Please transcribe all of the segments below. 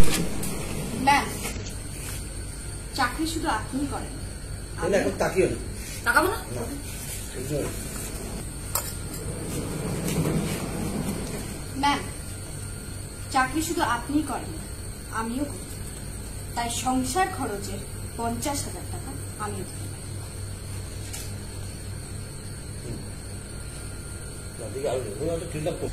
Ma'am, চাকরি শুধু আপনিই করেন। এখন তাকিও না, তাকাবো না। ম্যাম, চাকরি শুধু আপনিই করেন, আমিও করি। তাই সংসার খরচের 50,000 টাকা আমিও দিতে পারি।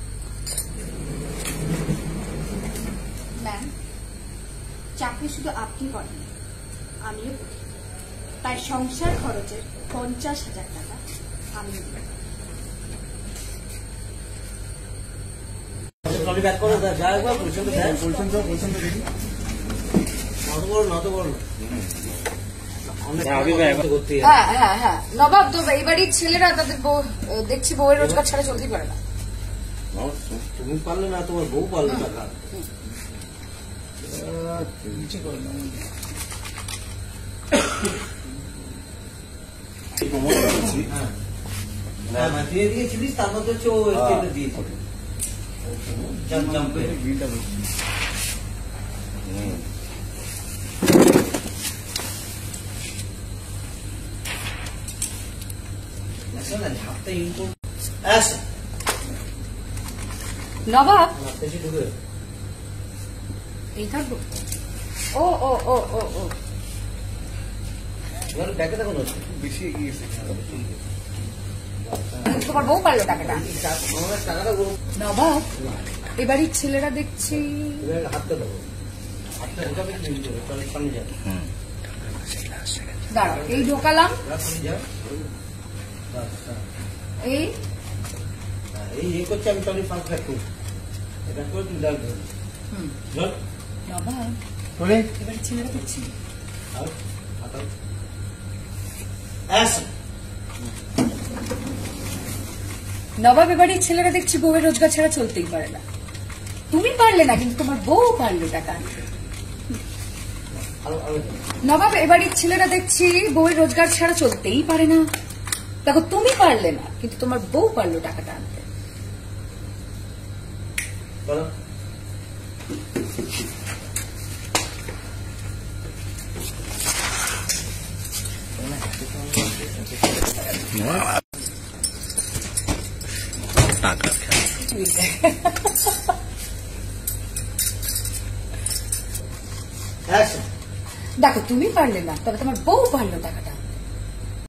ম্যাম, চাকরি শুধু আপনি করেন, আমিও করি। তাই সংসার খরচের 50,000 টাকা আমিও দিতে পারি। নবাব তো এই বাড়ির ছেলেরা তাদের দেখছি বউয়ের রোজগার ছাড়া চলতেই পারে না। তুমি পারলে না, তোমার বউ পারলে টাকা। দিয়ে দিয়েছিলিস, তার মধ্যে হচ্ছে ও দিয়েছিল। নবাব এই থাকবো। ও ও ও ও ও দেখে দেখো বেশি এগিয়ে গেছে। তোমার বউ পারলো টাকাটা। নবাব, এবারই ছেলেরা দেখছি। দাঁড়াও, এই ঢোকালাম, এই করছি আমি। টনি ফাঁক থাকবো, এটা করে তুমি ডাকবে। নবাব, এবারে ছেলেরা দেখছি। নবাব, এবারে ছেলেরা দেখছি বউয়ের রোজগার ছাড়া চলতেই পারে না। তুমি পারলে না, কিন্তু তোমার বউ পারলে টাকা আনতে। নবাব, এবারে ছেলেরা দেখছি বউয়ের রোজগার ছাড়া চলতেই পারে না। দেখো, তুমি পারলে না, কিন্তু তোমার বউ পারলো টাকাটা আনতে। দেখো, তুমি পারলে না, তবে তোমার বউ পারলো টাকাটা।